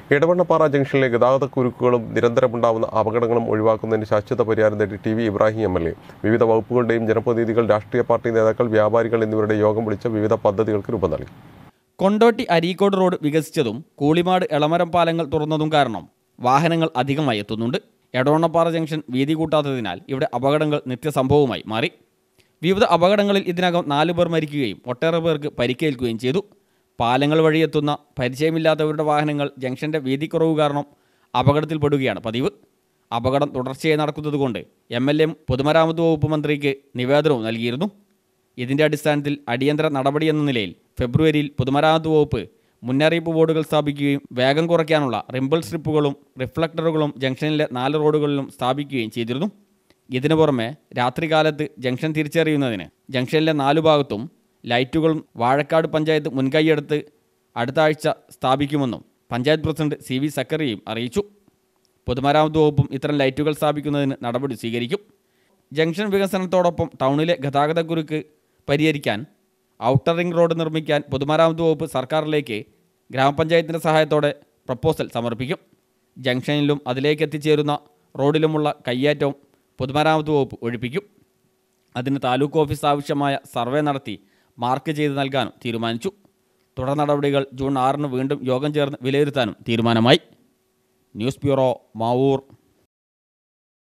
എടവണ്ണപ്പാറ ജംഗ്ഷനിലെ ഗതാഗതക്കുരുക്കുകളും നിരന്തരമുണ്ടാകുന്ന അപകടങ്ങളും ഒഴിവാക്കുന്നതിന് ശാശ്വത പരിഹാരം തേടി ടി.വി. ഇബ്രാഹിം എം.എൽ.എ. വിവിധ വകുപ്പുകളുടെയും ജനപ്രതിനിധികൾ, രാഷ്ട്രീയ പാർട്ടി നേതാക്കൾ, വ്യാപാരികൾ എന്നിവരുടെ യോഗം വിളിച്ച് വിവിധ പദ്ധതികൾക്ക് രൂപം നൽകി. കൊണ്ടോട്ടി അരീക്കോട് റോഡ് വികസിച്ചതും കൂളിമാട് എളമരം പാലങ്ങൾ തുറന്നതും കാരണം വാഹനങ്ങൾ അധികമായി എത്തുന്നുണ്ട്. എടവണ്ണപ്പാറ ജംഗ്ഷൻ വീതി കൂട്ടാത്തതിനാൽ ഇവിടെ അപകടങ്ങൾ നിത്യസംഭവമായി മാറി. വിവിധ അപകടങ്ങളിൽ ഇതിനകം 4 പേർ മരിക്കുകയും ഒട്ടേറെ പേർക്ക് പരിക്കേൽക്കുകയും ചെയ്തു. പാലങ്ങൾ വഴിയെത്തുന്ന പരിചയമില്ലാത്തവരുടെ വാഹനങ്ങൾ ജംഗ്ഷന്റെ വീതിക്കുറവ് കാരണം അപകടത്തിൽപ്പെടുകയാണ് പതിവ്. അപകടം തുടർച്ചയായി നടക്കുന്നതുകൊണ്ട് എം.എൽ.എ. പൊതുമരാമത്ത് വകുപ്പ് മന്ത്രിക്ക് നിവേദനവും നൽകിയിരുന്നു. ഇതിന്റെ അടിസ്ഥാനത്തിൽ അടിയന്തര നടപടിയെന്ന നിലയിൽ ഫെബ്രുവരിയിൽ പൊതുമരാമത്ത് വകുപ്പ് മുന്നറിയിപ്പ് ബോർഡുകൾ സ്ഥാപിക്കുകയും വേഗം കുറയ്ക്കാനുള്ള റിമ്പിൾ സ്ട്രിപ്പുകളും റിഫ്ലക്ടറുകളും ജംഗ്ഷനിലെ 4 റോഡുകളിലും സ്ഥാപിക്കുകയും ചെയ്തിരുന്നു. ഇതിനു പുറമെ രാത്രികാലത്ത് ജംഗ്ഷൻ തിരിച്ചറിയുന്നതിന് ജംഗ്ഷനിലെ 4 ഭാഗത്തും ലൈറ്റുകളും വാഴക്കാട് പഞ്ചായത്ത് മുൻകൈയെടുത്ത് അടുത്ത ആഴ്ച സ്ഥാപിക്കുമെന്നും പഞ്ചായത്ത് പ്രസിഡന്റ് C.V. സക്കറിയയും അറിയിച്ചു. പൊതുമരാമത്ത് വകുപ്പും ഇത്തരം ലൈറ്റുകൾ സ്ഥാപിക്കുന്നതിന് നടപടി സ്വീകരിക്കും. ജംഗ്ഷൻ വികസനത്തോടൊപ്പം ടൗണിലെ ഗതാഗതക്കുരുക്ക് പരിഹരിക്കാൻ ഔട്ടർ റിംഗ് റോഡ് നിർമ്മിക്കാൻ പൊതുമരാമത്ത് വകുപ്പ് സർക്കാരിലേക്ക് ഗ്രാമപഞ്ചായത്തിൻ്റെ സഹായത്തോടെ പ്രപ്പോസൽ സമർപ്പിക്കും. ജംഗ്ഷനിലും അതിലേക്ക് എത്തിച്ചേരുന്ന റോഡിലുമുള്ള കയ്യേറ്റവും പൊതുമരാമത്ത് വകുപ്പ് ഒഴിപ്പിക്കും. അതിന് താലൂക്ക് ഓഫീസ് ആവശ്യമായ സർവേ നടത്തി മാർക്ക് ചെയ്ത് നൽകാനും തീരുമാനിച്ചു. തുടർ നടപടികൾ ജൂൺ 6 വീണ്ടും യോഗം ചേർന്ന് വിലയിരുത്താനും തീരുമാനമായി. News bureau, Mavoor.